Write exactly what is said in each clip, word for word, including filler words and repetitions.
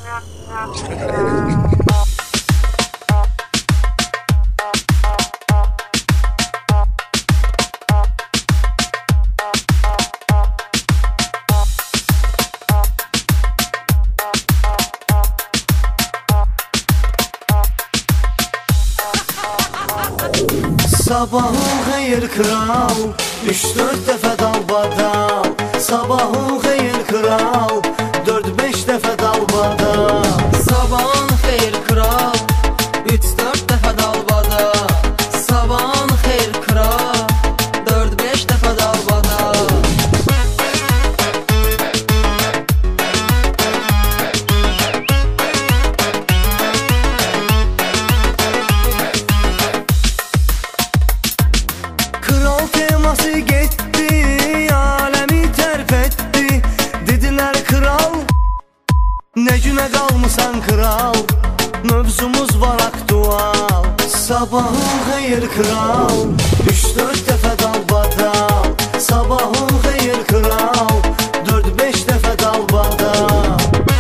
Sabahın xeyir kral, üç dört dəfə dalbadal. Sabahın xeyir kral, dört beş dəfə dalbadal. Sabahın xeyir kral, üç dört dəfə dalbadal. Sabahın xeyir kral, dört beş dəfə dalbadal. Kral teması getdi, aləmi tərp etdi. Dedilər kral, nə günə qalmısan kral, mövzumuz var aktual. Sabahın xeyir kral, üç dört dəfə dalbadal. Sabahın xeyir kral, dört beş dəfə dalbadal.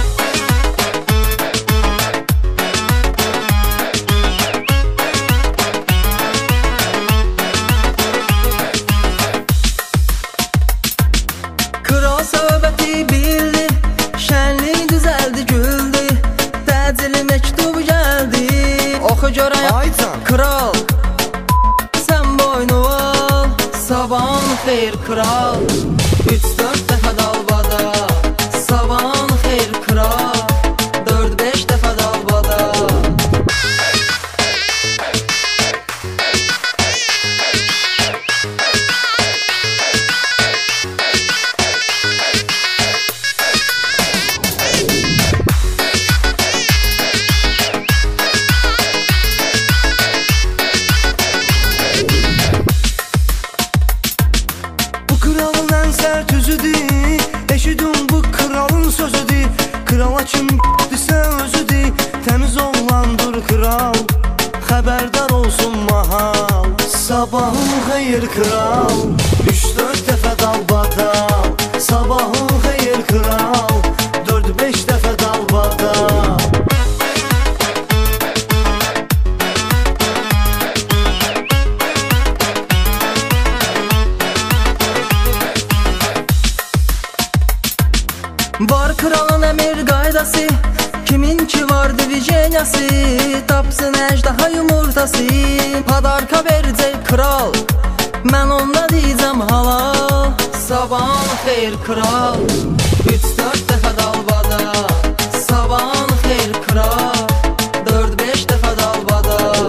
Kral söhbəti bildi, şənlik düzəldi, güldü. Təcili məktub gəldi, oxu görək Aycan. kral, sən boynu al. Sabahın xeyir kral, üç dört dəfə dalbadal. Sabahın xeyir kral, dört beş dəfə dalbadal. Bu kralın ən sərt üzüdür, eşidin bu kralın sözüdür. Krala kim g**dirsə özüdür, təmiz oğlandır kral, xəbərdar olsun mahal. Sabahın xeyir kral, üç dört dəfə dalbadal. Sabahın xeyir kral, dört beş dəfə dalbadal. Var kralın əmir qaydası, kimin ki var divijeniyası. Tapsın əjdaha yumurtası, padarka verəcək kral, mən onda deyəcəm halal. Sabahın xeyir kral, üç dört dəfə dalbadal. Sabahın xeyir kral, dört beş dəfə dalbadal.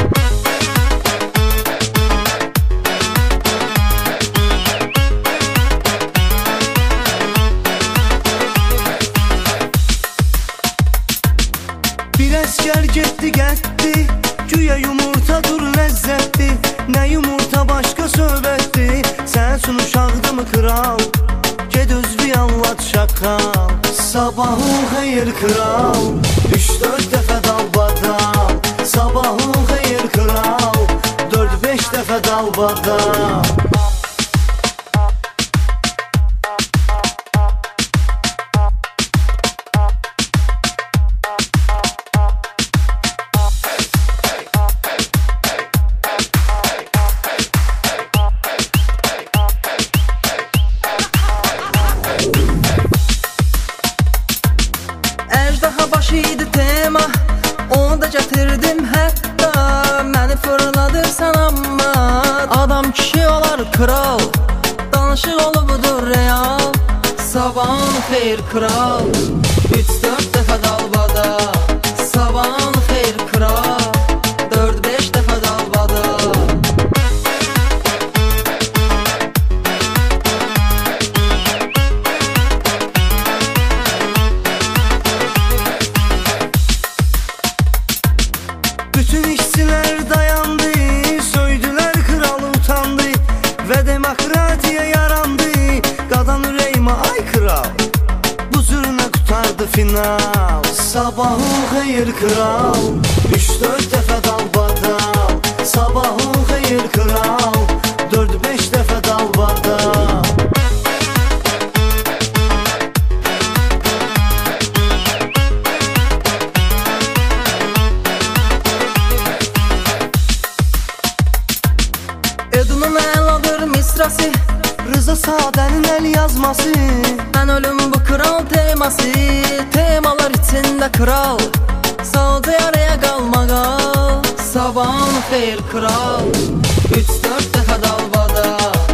Bir əskər getdi getdi, güya yumurtadır ləzzətli. Nə yumurta başqa söhbətdir, sən üçün uşaqdır mı kral, ged özvi anlat şakal. Sabahın xeyir kral, üç dört dəfə dalbadal. Sabahın xeyir kral, dört beş dəfə dalbadal. Əjdaha başı idi tema, onu da gətirdim hətta. Məni fırladırsan amma, adam kişi olar kral, danışıq olubudur real. Sabahın xeyir kral, üç dört dəfə dalbadal. Sabahın xeyir kral, dört beş dəfə dalbadal. Bütün işçilər dayandı, söydülər kralı utandı və demokratiya yarandı. Qadan ürəyimə ay kral, bu zürünə qutardı final. Sabahın xeyir kral, üç dört dəfə dalbadal. Sabahın xeyir kral, dört beş dəfə dalbadal. orkestrası, Rıza Sadənin əl yazması. ən ölüm bu kral teması. Temalar içində kral, saldı araya qalmağa. Sabahın xeyir kral, üç dörd dəfə dalbada.